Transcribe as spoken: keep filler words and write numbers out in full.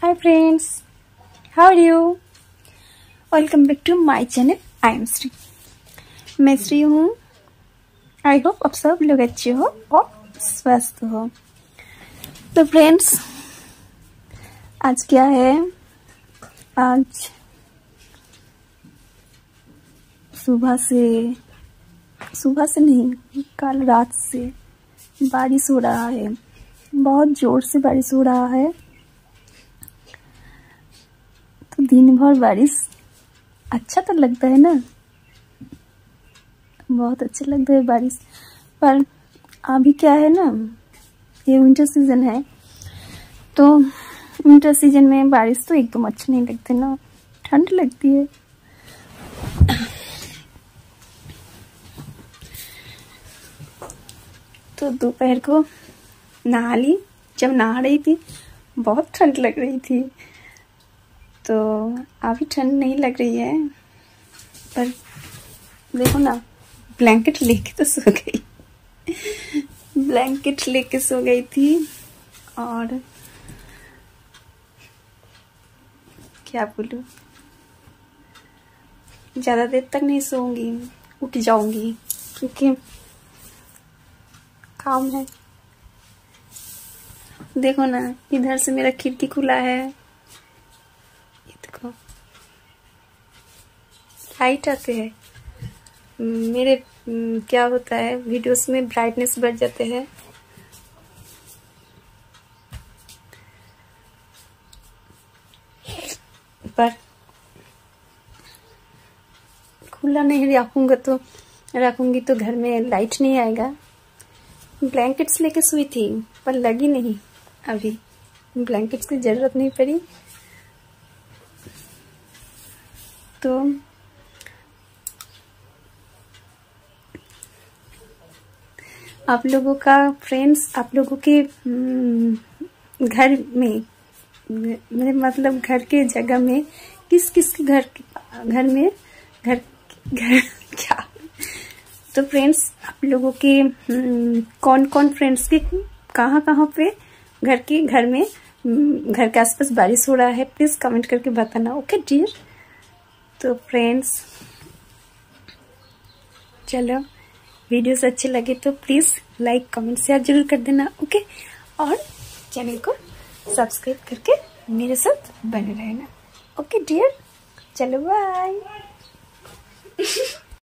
Hi friends, how are you? Welcome back to my channel. I am Sri. मैं श्री हूँ। I hope आप सब लोग अच्छे हो और स्वस्थ हो। तो फ्रेंड्स, आज क्या है? आज सुबह से सुबह से नहीं कल रात से बारिश हो रहा है। बहुत जोर से बारिश हो रहा है। तो दिन भर बारिश अच्छा तो लगता है ना, बहुत अच्छा लगता है बारिश। पर अभी क्या है ना, ये विंटर सीजन है, तो विंटर सीजन में बारिश तो एकदम अच्छी नहीं लगती ना, ठंड लगती है। तो दोपहर को नहा ली। जब नहा रही थी बहुत ठंड लग रही थी, तो अभी ठंड नहीं लग रही है। पर देखो ना, ब्लैंकेट लेके तो सो गई ब्लैंकेट लेके सो गई थी। और क्या बोलूं, ज्यादा देर तक नहीं सोऊंगी, उठ जाऊंगी क्योंकि काम है। देखो ना, इधर से मेरा खिड़की खुला है, ये देखो लाइट आते हैं। मेरे क्या होता है, वीडियोस में ब्राइटनेस बढ़ जाते हैं। पर खुला नहीं रखूंगा तो रखूंगी तो घर में लाइट नहीं आएगा। ब्लैंकेट्स लेके सोई थी पर लगी नहीं, अभी ब्लैंकेट्स की जरूरत नहीं पड़ी। तो आप लोगों का फ्रेंड्स, आप लोगों के घर में, मेरे मतलब घर के जगह में, किस किस के घर घर में घर घर क्या तो फ्रेंड्स, आप लोगों के कौन कौन फ्रेंड्स के कहाँ कहाँ पे घर के घर में घर के आसपास बारिश हो रहा है, प्लीज कमेंट करके बताना। Okay dear. तो फ्रेंड्स चलो, वीडियोस अच्छे लगे तो प्लीज लाइक कमेंट शेयर जरूर कर देना। ओके, और चैनल को सब्सक्राइब करके मेरे साथ बने रहना। ओके डियर, चलो बाय।